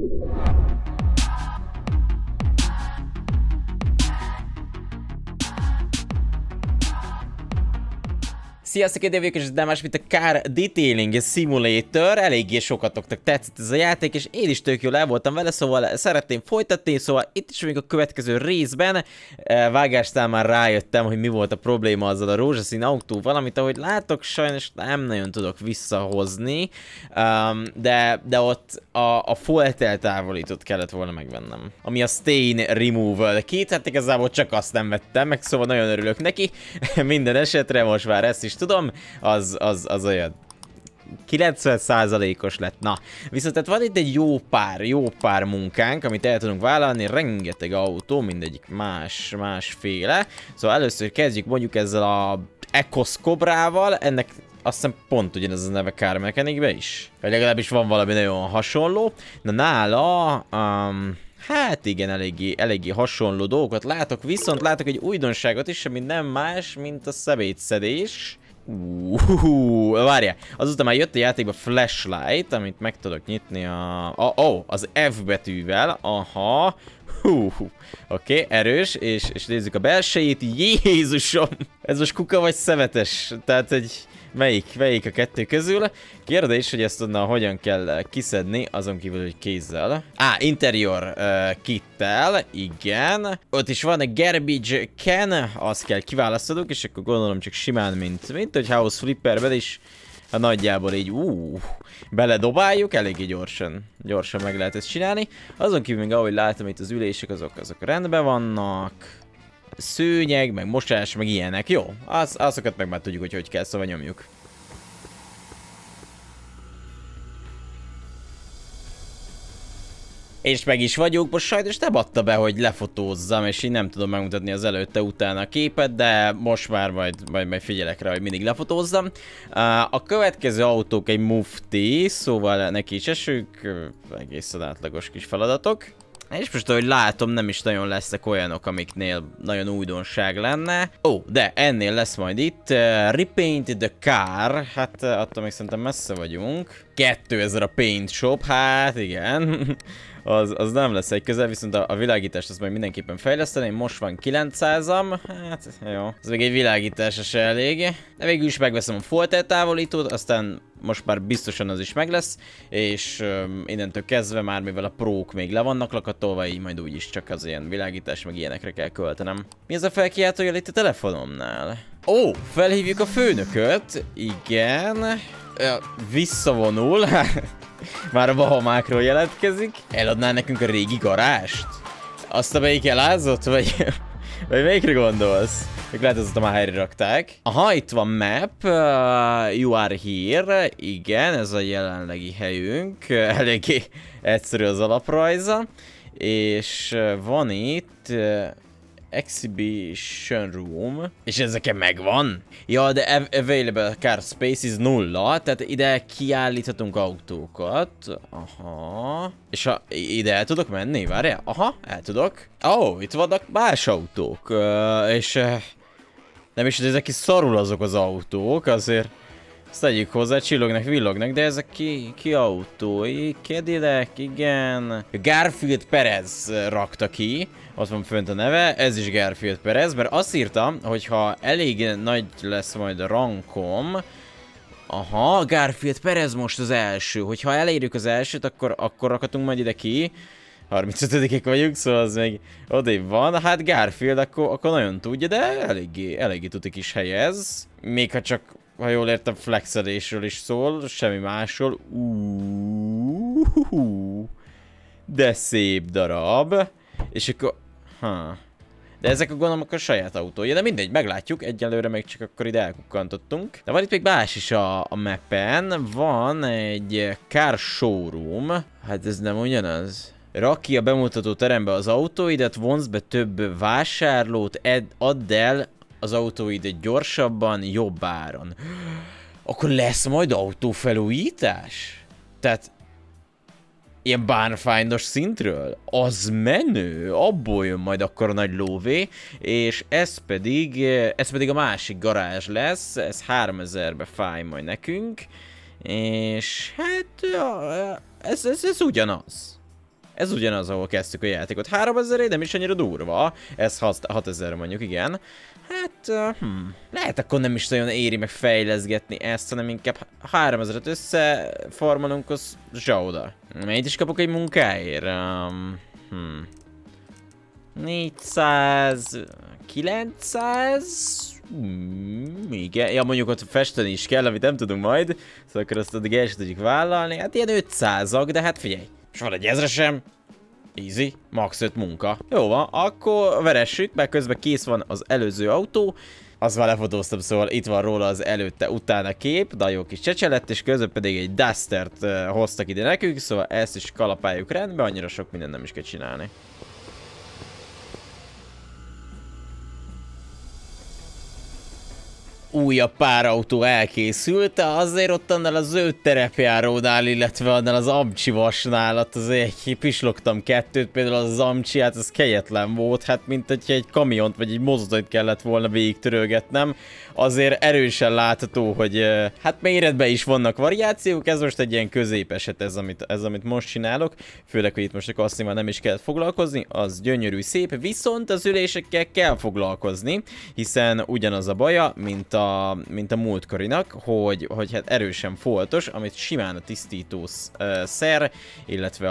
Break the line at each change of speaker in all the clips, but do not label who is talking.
Sziasztok, én Dévjük, és ez nem más, mint a Car Detailing Simulator. Eléggé sokatoknak tetszett ez a játék, és én is tök jól el voltam vele, szóval szeretném folytatni, szóval itt is még a következő részben. Vágásnál már rájöttem, hogy mi volt a probléma azzal a rózsaszín autóval, amit ahogy látok, sajnos nem nagyon tudok visszahozni, de ott a folt eltávolítót kellett volna megvennem. Ami a Stain Removal Kit, hát igazából csak azt nem vettem meg, szóval nagyon örülök neki. Minden esetre most már ezt is tudom, az olyan 90%-os lett. Na, viszont tehát van itt egy jó pár munkánk, amit el tudunk vállalni, rengeteg autó, mindegyik másféle. Szóval először kezdjük mondjuk ezzel a Ecos Cobrával, ennek azt hiszem pont ugyanez a neve Car Mechanicbe is. Vagy legalábbis van valami nagyon hasonló. Na nála, hát igen, eléggé hasonló dolgokat látok, viszont látok egy újdonságot is, ami nem más, mint a szemétszedés. Várjál, azután már jött a játékba Flashlight, amit meg tudok nyitni az F betűvel, aha. Oké, erős, és nézzük a belsejét, Jézusom! Ez most kuka vagy szemetes? Tehát egy... Melyik a kettő közül? Kérdés, hogy ezt onnan hogyan kell kiszedni, azon kívül, hogy kézzel. Interior kittel, igen. Ott is van a garbage can, azt kell kiválasztanunk, és akkor gondolom csak simán, mint hogy House Flipperben is. Hát nagyjából így, beledobáljuk, eléggé gyorsan meg lehet ezt csinálni. Azon kívül még ahogy látom, itt az ülések, azok rendben vannak. Szőnyeg, meg mosás, meg ilyenek. Jó, azokat meg már tudjuk, hogy kell, szóval nyomjuk. És meg is vagyunk, most sajnos nem adta be, hogy lefotózzam, és így nem tudom megmutatni az előtte-utána a képet, de most már majd figyelek rá, hogy mindig lefotózzam. A következő autók egy Mufti, szóval neki is esünk, egészen átlagos kis feladatok. És most ahogy látom, nem is nagyon lesznek olyanok, amiknél nagyon újdonság lenne. De ennél lesz majd itt Repaint the Car, hát attól még szerintem messze vagyunk. 2000 a Paint Shop, hát igen. Az nem lesz egy közel, viszont a világítást azt majd mindenképpen fejleszteni. Most van 900-am, hát jó. Ez még egy világításra se elég. De végül is megveszem a folt eltávolítót, aztán most már biztosan az is meg lesz, és innentől kezdve már, mivel a prók még le vannak lakatolva, így majd úgyis csak az ilyen világítás, meg ilyenekre kell költenem. Mi az a felkiáltójel itt a telefonomnál? Felhívjuk a főnököt, igen. Visszavonul, már a Bahamákról jelentkezik. Eladná nekünk a régi garást? Azt, amelyik elázott, vagy melyikre gondolsz? Még lehet, azóta már helyre rakták. Aha, itt van map, you are here, igen, ez a jelenlegi helyünk, eléggé egyszerű az alaprajza. És van itt Exhibition Room, és ezeken megvan. Ja, de Available Car Space is 0, tehát ide kiállíthatunk autókat. Aha. És ide el tudok menni? Várjál. Aha, el tudok. Itt vannak más autók. És nem is, hogy ezek is szarul azok az autók, azért ezt tegyük hozzá, csillognak, villognak, de ezek ki autói? Cadillac, igen. Garfield Perez rakta ki, ott van fönt a neve, ez is Garfield Perez, mert azt írtam, hogy ha elég nagy lesz majd a rankom, aha, Garfield Perez most az első, hogyha elérjük az elsőt, akkor rakhatunk majd ide ki. 35-ek vagyunk, szóval az még odébb van. Hát Garfield akkor nagyon tudja, de eléggé tuti kis helyez. Még ha csak, ha jól értem, flexelésről is szól, semmi másról. De szép darab. És akkor... De ezek a gondolom akkor a saját autója, de mindegy, meglátjuk, egyelőre még csak akkor ide elkukkantottunk. De van itt még más is a mappen, van egy car showroom, hát ez nem ugyanaz. Rak ki a bemutató terembe az autóidat, vonz be több vásárlót, add el az autóidat gyorsabban, jobb áron. Akkor lesz majd autófelújítás? Tehát ilyen barnfindos szintről? Az menő, abból jön majd akkor a nagy lóvé, és ez pedig a másik garázs lesz, ez 3000-be fáj majd nekünk, és hát ja, ez ugyanaz. Ez ugyanaz, ahol kezdtük a játékot. 3000, nem is annyira durva. Ez 6000 mondjuk, igen. Hát, lehet akkor nem is nagyon éri meg fejleszgetni ezt, hanem inkább 3000-et összeformalunk, az zsauda. Mennyit is kapok egy munkáért? 400... 900... igen, ja mondjuk ott festeni is kell, amit nem tudunk majd, szóval akkor azt addig el sem tudjuk vállalni, hát ilyen 500-ak, de hát figyelj, most van egy 1000 sem, easy, max 5 munka. Jó van, akkor veressük, mert közben kész van az előző autó, azt már lefotóztam, szóval itt van róla az előtte-utána kép, de jó kis csecse lett, és közben pedig egy Dustert hoztak ide nekünk, szóval ezt is kalapáljuk rendbe, annyira sok mindent nem is kell csinálni. Újabb párautó elkészült, azért ott annál a zöld terepjárónál, illetve annál az amcsivasnál, ott azért pislogtam kettőt, például az amcsi, hát az kegyetlen volt, hát mint hogyha egy kamiont vagy egy mozdonyt kellett volna végigtörölgetnem. Azért erősen látható, hogy hát méretben is vannak variációk, ez most egy ilyen középeset ez, amit most csinálok, főleg, hogy itt most a kasszival nem is kellett foglalkozni, az gyönyörű szép, viszont az ülésekkel kell foglalkozni, hiszen ugyanaz a baja, mint a múltkorinak, hogy hát erősen foltos, amit simán a tisztító szer, illetve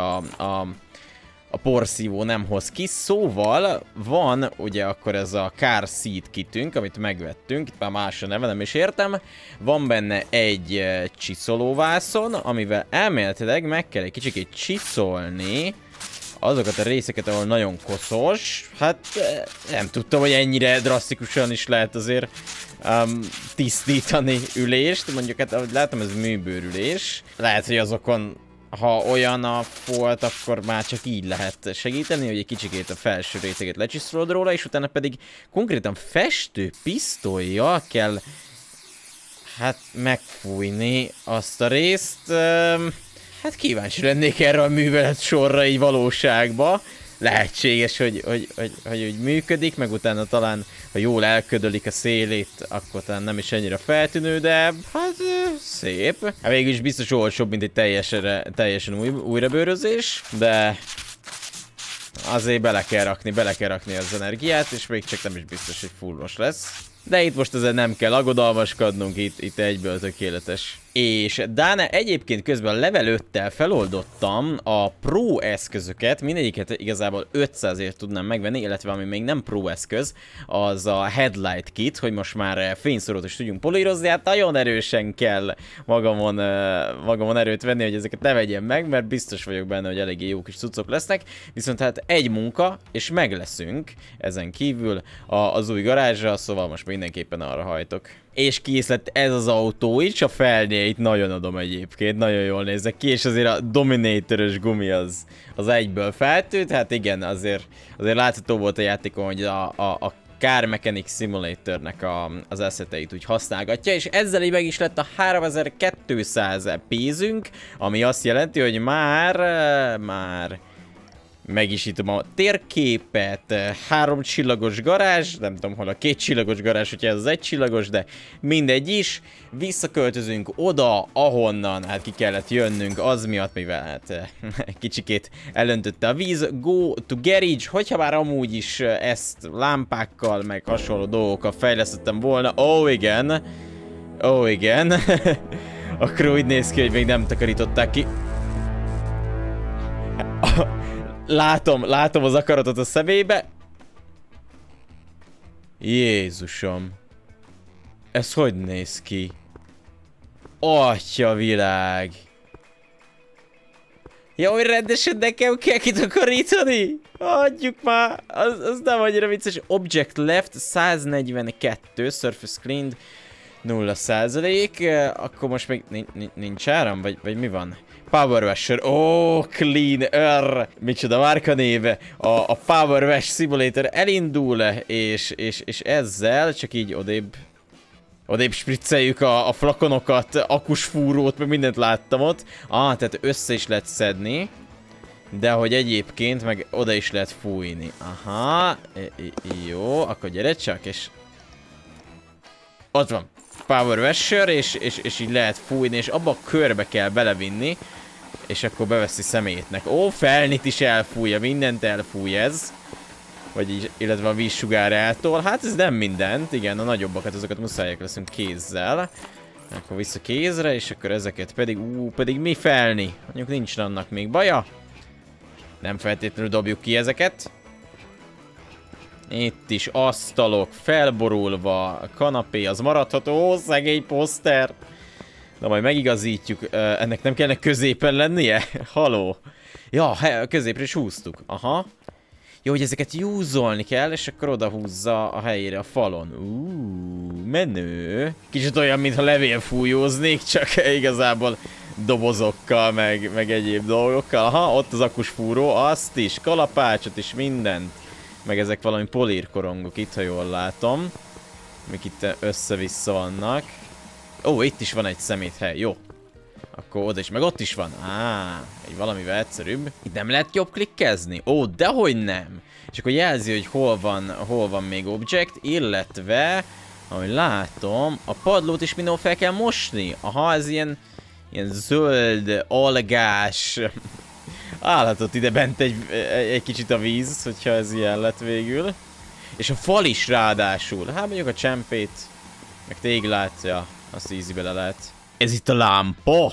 a porszívó nem hoz ki, szóval van ugye akkor ez a Car Seat kitünk, amit megvettünk, itt már más a neve, nem is értem, van benne egy csiszolóvászon, amivel elméletileg meg kell egy kicsit csiszolni azokat a részeket, ahol nagyon koszos. Hát nem tudtam, hogy ennyire drasztikusan is lehet azért tisztítani ülést, mondjuk hát ahogy látom, ez műbőrülés. Lehet, hogy azokon, ha olyan a folt, akkor már csak így lehet segíteni, hogy egy kicsikét a felső réteget lecsiszolod róla, és utána pedig konkrétan festő pisztollyal kell hát megfújni azt a részt. Hát kíváncsi lennék erre a művelet sorra így valóságba. Lehetséges, hogy működik, meg utána talán, ha jól elködölik a szélét, akkor talán nem is ennyire feltűnő, de hát szép. Hát végülis biztos olcsóbb, mint egy teljesen újrabőrözés, de azért bele kell rakni az energiát, és még csak nem is biztos, hogy fullos lesz. De itt most ezzel nem kell aggodalmaskodnunk, itt egyből tökéletes. És Dáne egyébként közben a level 5-tel feloldottam a Pro eszközöket, mindegyiket igazából 500-ért tudnám megvenni, illetve ami még nem Pro eszköz, az a Headlight Kit, hogy most már fényszorót is tudjunk polírozni, hát nagyon erősen kell magamon erőt venni, hogy ezeket ne vegyem meg, mert biztos vagyok benne, hogy eléggé jó kis cuccok lesznek, viszont hát egy munka, és meg leszünk ezen kívül az új garázsra, szóval most mindenképpen arra hajtok. És kész lett ez az autó is, a felnéit nagyon adom egyébként, nagyon jól nézek ki, és azért a Dominator-ös gumi az egyből feltűnt, hát igen, azért látható volt a játékon, hogy a Car Mechanic Simulator-nek az asszeteit úgy használgatja, és ezzel így meg is lett a 3200 pénzünk, ami azt jelenti, hogy már meg is ítom a térképet, 3 csillagos garázs, nem tudom hol a 2 csillagos garázs, hogyha ez az 1 csillagos, de mindegy is. Visszaköltözünk oda, ahonnan hát ki kellett jönnünk, az miatt, mivel hát kicsikét elöntötte a víz. Go to garage, hogyha már amúgy is ezt lámpákkal, meg hasonló dolgokkal fejlesztettem volna. Ó, igen. Ó, igen. Akkor úgy néz ki, hogy még nem takarították ki. Látom az akaratot a szemébe. Jézusom. Ez hogy néz ki? Atya világ. Ja, hogy rendesen nekem kell kitakarítani? Adjuk már. Az nem annyira vicces. Object left 142. Surface cleaned 0%. Akkor most még nincs áram? Vagy mi van? Power Washer, clean, micsoda márkanéve, a Power Wash Simulator elindul, és ezzel csak így odébb spricceljük a flakonokat, akusfúrót, meg mindent láttam ott. Tehát össze is lehet szedni, de hogy egyébként meg oda is lehet fújni. Aha, jó, akkor gyere csak, és ott van. Power Washer, és így lehet fújni, és abba a körbe kell belevinni, És akkor beveszi szemétnek. Ó, felnit is elfújja, mindent elfúj ez. Vagy így, illetve a vízsugár eltol. Hát ez nem mindent, igen, a nagyobbakat, azokat muszájak leszünk kézzel. Akkor vissza kézre, és akkor ezeket pedig, pedig mi felni? Mondjuk nincs annak még baja. Nem feltétlenül dobjuk ki ezeket. Itt is asztalok, felborulva, kanapé, az maradható, ó, szegény poszter. Na majd megigazítjuk, ennek nem kellene középen lennie? Haló. Ja, középre is húztuk, aha. Jó, hogy ezeket júzolni kell, és akkor oda húzza a helyére a falon. Menő. Kicsit olyan, mintha levélfújóznék, csak igazából dobozokkal, meg egyéb dolgokkal. Aha, ott az akusfúró, azt is, kalapácsot is, mindent. Meg ezek valami polírkorongok itt, ha jól látom. Mik itt össze-vissza vannak. Ó, itt is van egy szeméthely, jó. Akkor oda is, meg ott is van. Egy valamivel egyszerűbb. Itt nem lehet jobb klikkezni? Ó, dehogy nem. És akkor jelzi, hogy hol van még object, illetve, ahogy látom, a padlót is mindenhol fel kell mosni. Aha, ez ilyen zöld, algás. Állhatott ide bent egy kicsit a víz, hogyha ez ilyen lett végül. És a fal is ráadásul. Hát mondjuk a csempét, meg téglát, ja, azt easy bele lehet. Ez itt a lámpa?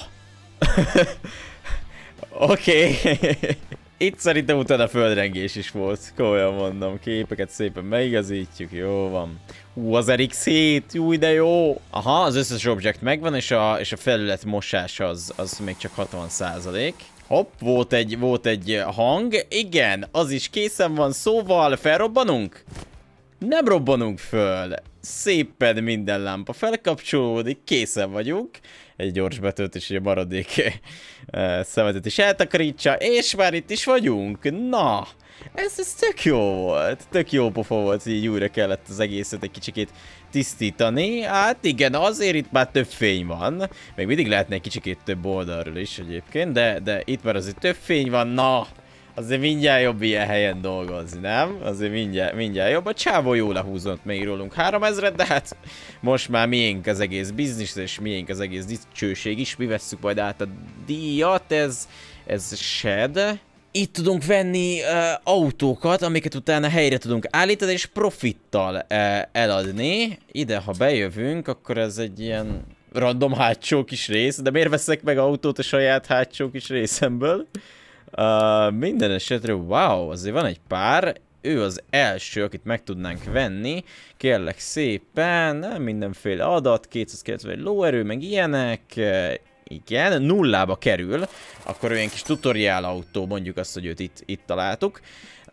Oké. Itt szerintem utána földrengés is volt. Komolyan mondom, képeket szépen megigazítjuk, jó van. Az RX-7, jó, de jó. Aha, az összes object megvan, és a felület mosás az még csak 60%. Hopp, volt egy hang. Igen, az is készen van, szóval felrobbanunk? Nem robbanunk föl. Szépen minden lámpa felkapcsolódik, készen vagyunk. Egy gyors betöltés, hogy a maradék szemetet is eltakarítsa, és már itt is vagyunk. Na, ez tök jó volt. Tök jó pofa volt, így újra kellett az egészet egy kicsikét tisztítani. Hát igen, azért itt már több fény van. Még mindig lehetne egy kicsikét több oldalról is egyébként, de itt már azért több fény van. Na, azért mindjárt jobb ilyen helyen dolgozni, nem? Azért mindjárt jobb. A csávó jól lehúzott még rólunk 3000-et, de hát most már miénk az egész biznisz, és miénk az egész dicsőség is. Mi vesszük majd át a díjat, ez shed. Itt tudunk venni autókat, amiket utána helyre tudunk állítani, és profittal eladni. Ide, ha bejövünk, akkor ez egy ilyen random hátsó kis rész, de miért veszek meg autót a saját hátsó kis részemből? Minden esetre, wow, azért van egy pár. Ő az első, akit meg tudnánk venni. Kérlek szépen, nem mindenféle adat, 290 lóerő, meg ilyenek. Igen, nullába kerül. Akkor olyan kis tutoriál autó, mondjuk azt, hogy őt itt találtuk.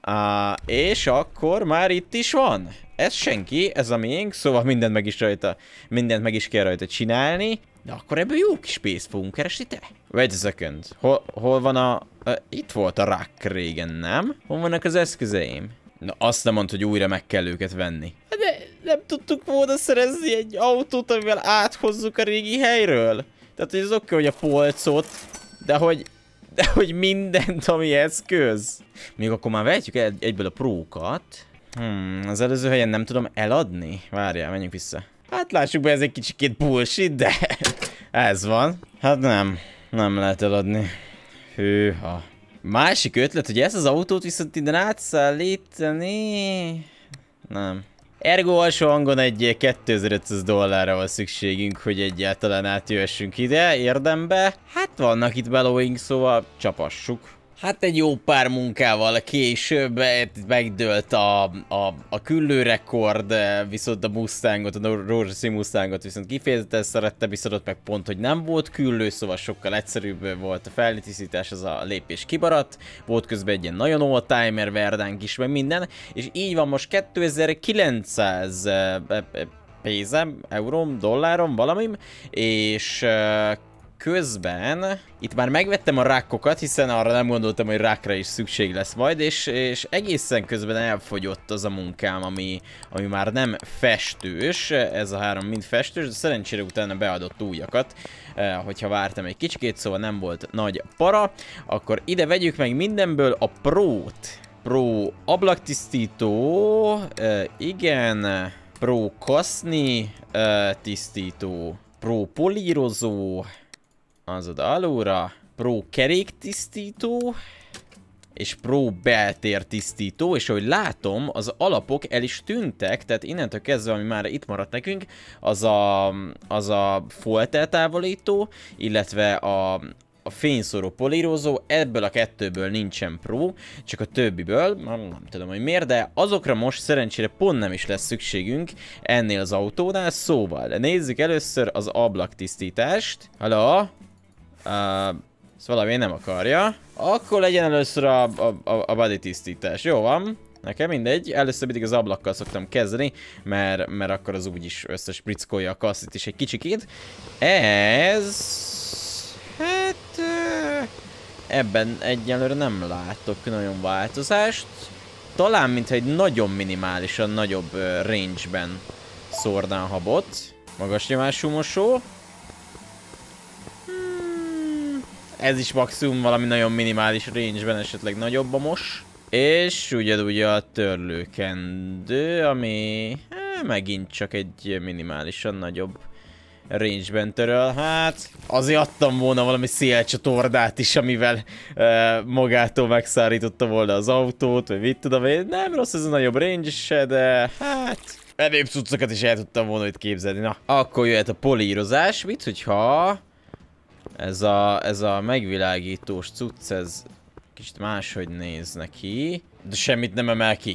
És akkor már itt is van. Ez senki, ez a miénk, szóval mindent meg is kell rajta csinálni. De akkor ebből jó kis pénzt fogunk keresni, te? Wait a second. Hol van itt volt a rack régen, nem? Hol vannak az eszközeim? Na, azt nem mondta, hogy újra meg kell őket venni. De nem tudtuk volna szerezni egy autót, amivel áthozzuk a régi helyről. Tehát, hogy az oké, hogy a polcot, de hogy mindent, ami eszköz. Még akkor már vehetjük egyből a prókat. Az előző helyen nem tudom eladni. Várjál, menjünk vissza. Hát lássuk be, ez egy kicsikét bullshit, de ez van. Hát nem lehet eladni. Hűha. Másik ötlet, hogy ezt az autót viszont innen átszállítani. Nem. Ergo alsó hangon egy $2500 van szükségünk, hogy egyáltalán átjöhessünk ide, érdembe. Hát vannak itt belowing, szóval csapassuk. Hát egy jó pár munkával később megdőlt a küllőrekord, viszont a Mustangot, a rózsaszín Mustangot viszont kifejezetten szerette, viszont ott meg pont, hogy nem volt küllő, szóval sokkal egyszerűbb volt a feltisztítás, az a lépés kibaradt. Volt közben egy ilyen nagyon old-timer verdánk is, meg minden, és így van most 2900 pénzem, euróm, dollárom, valamim, és közben itt már megvettem a rákokat, hiszen arra nem gondoltam, hogy rákra is szükség lesz majd, és egészen közben elfogyott az a munkám, ami már nem festős, ez a három mind festős, de szerencsére utána beadott újakat, hogyha vártam egy kicsikét, szóval nem volt nagy para, akkor ide vegyük meg mindenből a prót. Pro ablaktisztító, igen, pro kaszni tisztító, pro polírozó, az oda alulra, Pro keréktisztító, és Pro beltértisztító, és ahogy látom, az alapok el is tűntek, tehát innentől kezdve, ami már itt maradt nekünk, az a folt eltávolító, illetve a fényszóró polírozó, ebből a kettőből nincsen Pro, csak a többiből, nem tudom, hogy miért, de azokra most szerencsére pont nem is lesz szükségünk ennél az autónál, szóval nézzük először az ablaktisztítást. Halló? Ezt valami nem akarja. Akkor legyen először a body tisztítás. Jó van. Nekem mindegy. Először mindig az ablakkal szoktam kezdeni, mert akkor az úgyis összesprickolja a kasszit is egy kicsikét. Ez... Hát... Ebben egyelőre nem látok nagyon változást. Talán mintha egy nagyon minimálisan nagyobb range-ben szórná a habot. Magas nyomású mosó. Ez is maximum valami nagyon minimális range-ben, esetleg nagyobb a mos. És ugyanúgy a törlőkendő, ami megint csak egy minimálisan nagyobb range-ben töröl. Hát azért adtam volna valami szélcsatornát is, amivel magától megszárította volna az autót, vagy mit tudom én. Nem rossz ez a nagyobb range se, de hát... Előbb cuccokat is el tudtam volna itt képzelni. Na, akkor jöhet a polírozás. Mit, hogyha... Ez a megvilágítós cucc, ez kicsit máshogy néz neki. De semmit nem emel ki.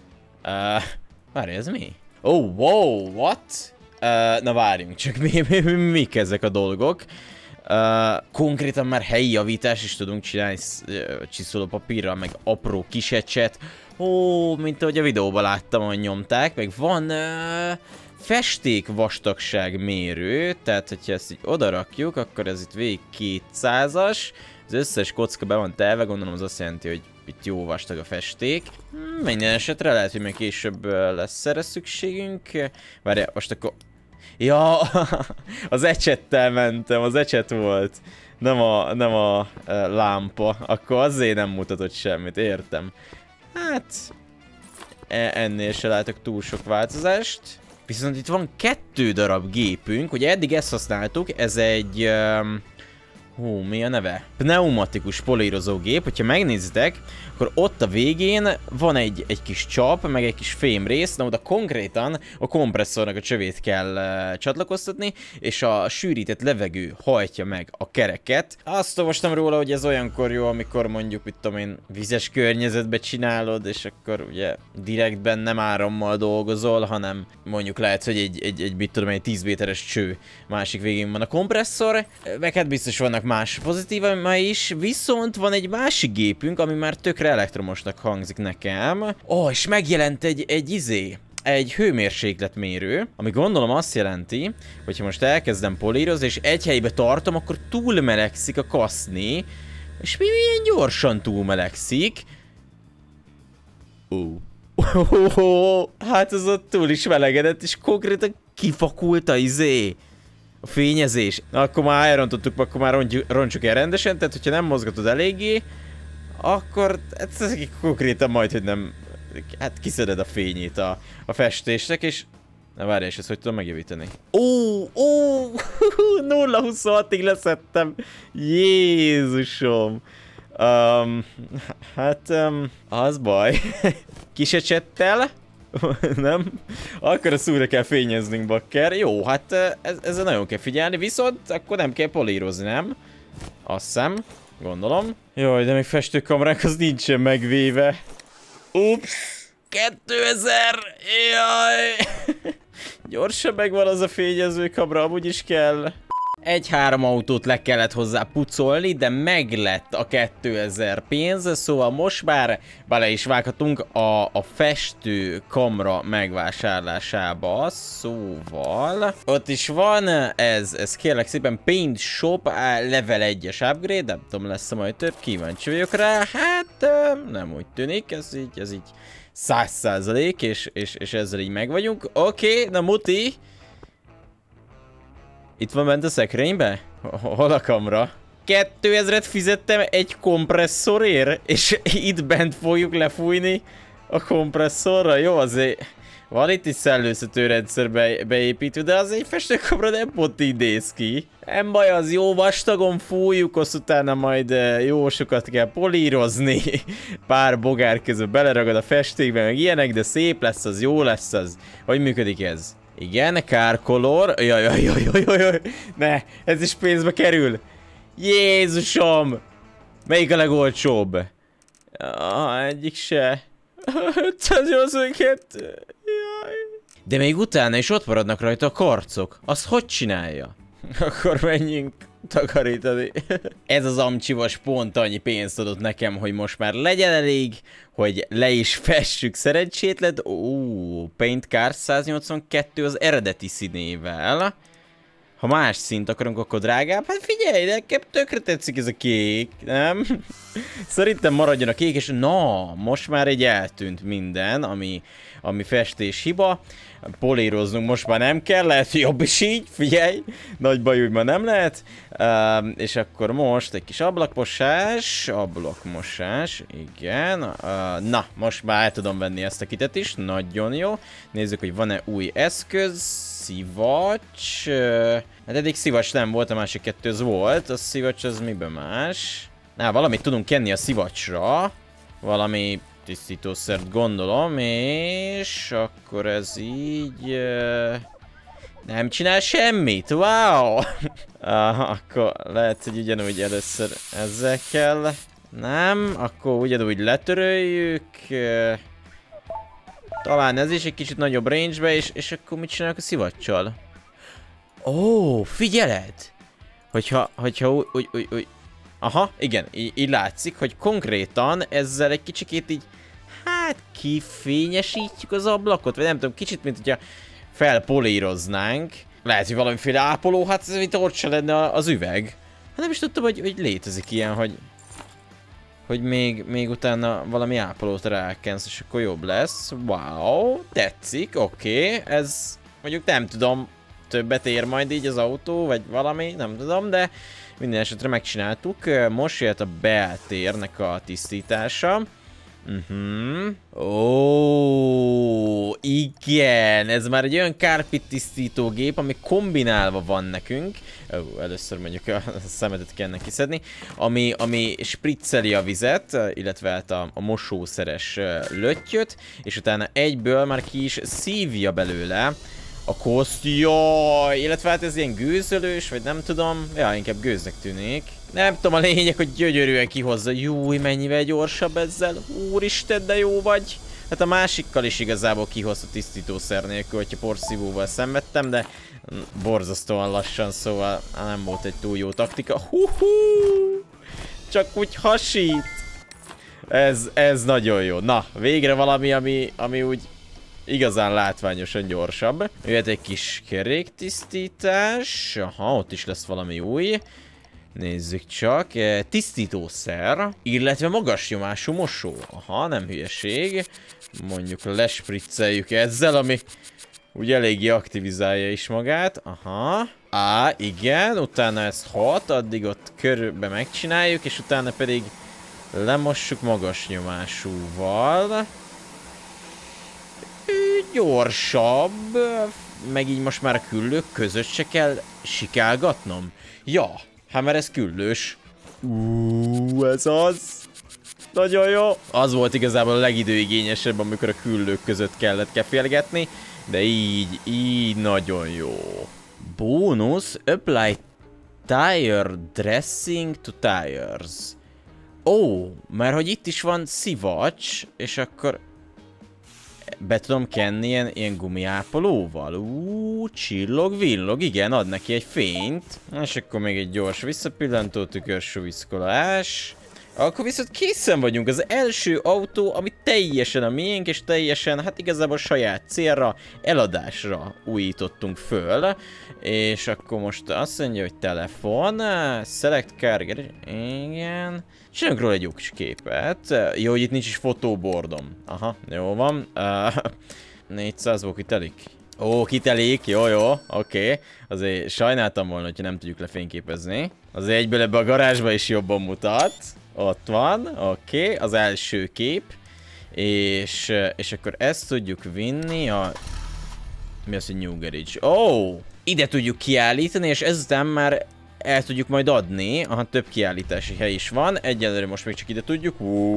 Várj, ez mi? Oh, wow, what? Na várjunk, csak mik ezek a dolgok? Konkrétan már helyi javítást is tudunk csinálni csiszolópapírral, meg apró kisecset. Ó, mint ahogy a videóban láttam, hogy nyomták. Meg van festék vastagság mérő, tehát hogyha ezt így odarakjuk, akkor ez itt végig 200-as. Az összes kocka be van telve, gondolom az azt jelenti, hogy itt jó vastag a festék. Minden esetre lehet, hogy még később lesz erre szükségünk. Várjál, most akkor... Ja, az ecsettel mentem, az ecset volt. Nem a lámpa. Akkor azért nem mutatott semmit, értem. Hát... ennél se látok túl sok változást. Viszont itt van 2 darab gépünk, ugye eddig ezt használtuk, ez egy... mi a neve? Pneumatikus polírozógép, hogyha megnézitek, akkor ott a végén van egy kis csap, meg egy kis fémrész, na oda konkrétan a kompresszornak a csövét kell csatlakoztatni, és a sűrített levegő hajtja meg a kereket. Azt olvastam róla, hogy ez olyankor jó, amikor mondjuk, mit tudom én, vizes környezetbe csinálod, és akkor ugye direktben nem árammal dolgozol, hanem mondjuk lehet, hogy egy mit tudom én, egy 10 méteres cső másik végén van a kompresszor, meg hát biztos vannak más pozitíva is, viszont van egy másik gépünk, ami már tökre elektromosnak hangzik nekem. És megjelent egy hőmérsékletmérő, ami gondolom azt jelenti, hogyha most elkezdem polírozni, és egy helybe tartom, akkor túlmelegszik a kaszni, és milyen gyorsan túlmelegszik. Hát az ott túl is melegedett, és konkrétan kifakult a fényezés. Na, akkor már elrontottuk, akkor már roncsuk el rendesen, tehát hogyha nem mozgatod eléggé, akkor ez konkrétan majd, hogy nem... Hát kiszeded a fényét a festésnek, és... Na várj, és ezt hogy tudom megjavítani? 0-26-ig leszettem! Jézusom! Az baj. Kisecsettel? Nem? Akkor ezt újra kell fényeznünk, bakker. Jó, hát ezzel nagyon kell figyelni, viszont akkor nem kell polírozni, nem? Azt hiszem, gondolom. Jaj, de még festőkameránk az nincsen megvéve. Ups! 2000! Jaj! Gyorsan megvan az a fényezőkamera, amúgy is kell. 1-3 autót le kellett hozzá pucolni, de meglett a 2000 pénz, szóval most már bele is vághatunk a festő kamera megvásárlásába, szóval ott is van, ez kérlek szépen Paint Shop level 1-es upgrade, nem tudom, lesz majd több, kíváncsi vagyok rá, hát nem úgy tűnik, ez így 100% és ezzel így meg vagyunk. Oké, na muti! Itt van bent a szekrénybe? Hol a kamera? 2000-et fizettem egy kompresszorért, és itt bent fogjuk lefújni a kompresszorra. Jó, azért Van itt is szellőztető rendszer beépítve, de az egy festőkamra nem pont így néz ki. Nem baj, az jó vastagon fújjuk, azt utána majd jó sokat kell polírozni. Pár bogár közben beleragad a festékbe, meg ilyenek, de szép lesz az, jó lesz az. Hogy működik ez? Igen, car color. Jaj. Ne, ez is pénzbe kerül. Jézusom! Melyik a legolcsóbb? Egyik se. 582. Jaj. De még utána is ott maradnak rajta a karcok. Azt hogy csinálja? Akkor menjünk takarítani. Ez az amcsivas pont annyi pénzt adott nekem, hogy most már legyen elég, hogy le is fessük. Szerencsétlen. Paint Cars 182 az eredeti színével. Ha más szint akarunk, akkor drágább. Hát figyelj, nekem tökre tetszik ez a kék, nem? Szerintem maradjon a kék, és na, most már egy eltűnt minden, ami festés hiba. Políroznunk most már nem kell, lehet jobb is így, figyelj. Nagy baj, úgy már nem lehet. És akkor most egy kis ablakmosás, igen. Na, most már el tudom venni ezt a kitet is, nagyon jó. Nézzük, hogy van-e új eszköz. Szivacs. Hát eddig szivacs nem volt, a másik kettő az volt. A szivacs az miben más? Valamit tudunk kenni a szivacsra. Valami tisztítószert gondolom, és akkor ez így... nem csinál semmit, wow! Akkor lehet, hogy ugyanúgy először ezzel kell. Nem, akkor ugyanúgy letöröljük. Talán ez is egy kicsit nagyobb range-be, és akkor mit csinálok a szivacsal? Figyeled! Hogyha úgy... Aha, igen, így látszik, hogy konkrétan ezzel egy kicsikét így, hát kifényesítjük az ablakot, vagy nem tudom, kicsit, mint hogyha felpolíroznánk. Lehet, hogy valamiféle ápoló, hát ez mint ott se lenne az üveg. Hát nem is tudtam, hogy létezik ilyen, hogy még utána valami ápolót rákensz, és akkor jobb lesz. Wow, tetszik, oké. Ez mondjuk nem tudom, többet ér majd így az autó, vagy valami, nem tudom, de minden esetre megcsináltuk. Most jött a beltérnek a tisztítása. Igen, ez már egy olyan kárpit tisztítógép, ami kombinálva van nekünk. Először mondjuk a szemetet kellene kiszedni. Ami spricceli a vizet, illetve hát a mosószeres löttyöt, és utána egyből már ki is szívja belőle a koszt. Jaj, illetve hát ez ilyen gőzölős, vagy nem tudom. Ja, inkább gőznek tűnik. Nem tudom, a lényeg, hogy gyönyörűen kihozza. Júj, mennyivel gyorsabb ezzel. Úristen, de jó vagy. Hát a másikkal is igazából kihozta tisztítószer nélkül, hogyha porszívóval szenvedtem, de borzasztóan lassan, szóval nem volt egy túl jó taktika. Csak úgy hasít. Ez nagyon jó. Na, végre valami, ami úgy igazán látványosan gyorsabb. Jöhet egy kis keréktisztítás. Aha, ott is lesz valami új. Nézzük csak. Tisztítószer, illetve magas nyomású mosó. Aha, nem hülyeség. Mondjuk lespricceljük ezzel, ami úgy eléggé aktivizálja is magát. Aha. Igen, utána ez 6, addig ott körbe megcsináljuk, és utána pedig lemossuk magas nyomásúval. Gyorsabb, meg így most már a küllők között se kell sikálgatnom. Ja, hát mert ez küllős. Ez az. Nagyon jó. Az volt igazából a legidőigényesebb, amikor a küllők között kellett kefélgetni, de így nagyon jó. Bónusz, apply tire dressing to tires. Mert hogy itt is van szivacs, és akkor be tudom kenni ilyen gumiápolóval. Csillog-villog, igen, ad neki egy fényt. És akkor még egy gyors visszapillantó, tükörsúviszkolás. Akkor viszont készen vagyunk. Az első autó, ami teljesen a miénk, és teljesen, hát igazából saját célra, eladásra újítottunk föl. És akkor most azt mondja, hogy telefon, select car, igen. Csináljunk róla egy jó kis képet. Jó, hogy itt nincs is fotóbordom. Aha, jó van. 400-ból kitelik. Kitelik, jó, oké. Azért sajnáltam volna, hogyha nem tudjuk lefényképezni. Azért egyből ebbe a garázsba is jobban mutat. Ott van, oké, az első kép. És akkor ezt tudjuk vinni a... Mi az, hogy New Garage? Oh! Ide tudjuk kiállítani, és ezután már el tudjuk majd adni. Aha, több kiállítási hely is van. Egyelőre most még csak ide tudjuk.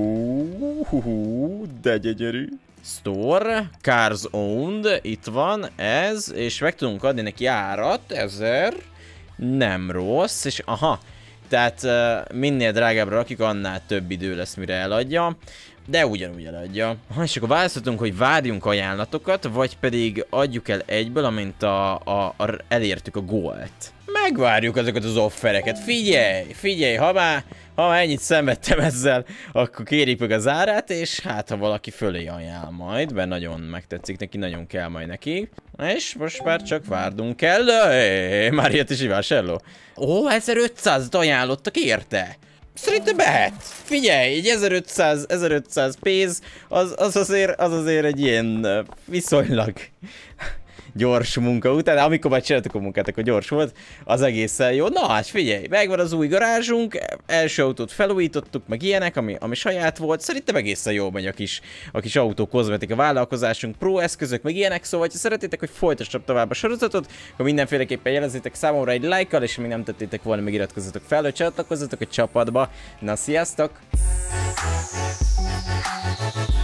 De gyönyörű. Store, Cars Owned, itt van ez, és meg tudunk adni neki árat, 1000. Nem rossz, és aha. Tehát minél drágábbra rakjuk, annál több idő lesz, mire eladja. De ugyanúgy eladja. És akkor választhatunk, hogy várjunk ajánlatokat, vagy pedig adjuk el egyből, amint elértük a gólt. Megvárjuk azokat az offereket. Figyelj, ha már ennyit szenvedtem ezzel, akkor kérjük meg az árát, és hát ha valaki fölé ajánl majd, mert nagyon megtetszik neki, nagyon kell majd neki. És most már csak várnunk kell. Már jött is egy vásárló. Ó, 1500-at ajánlottak érte. Szerintem behet. Figyelj, egy 1500 pénz, az azért egy ilyen viszonylag gyors munka után, amikor már csináltuk a munkát, akkor gyors volt, az egészen jó. Na hát figyelj, megvan az új garázsunk, első autót felújítottuk, meg ilyenek, ami saját volt, szerintem egészen jó megy a kis autó kozmetika vállalkozásunk, pro eszközök, meg ilyenek, szóval ha szeretnétek, hogy folytassam tovább a sorozatot, akkor mindenféleképpen jelezzétek számomra egy lájkkal, és ha még nem tettétek volna, meg iratkozzatok fel, hogy csatlakozzatok a csapatba. Na, sziasztok!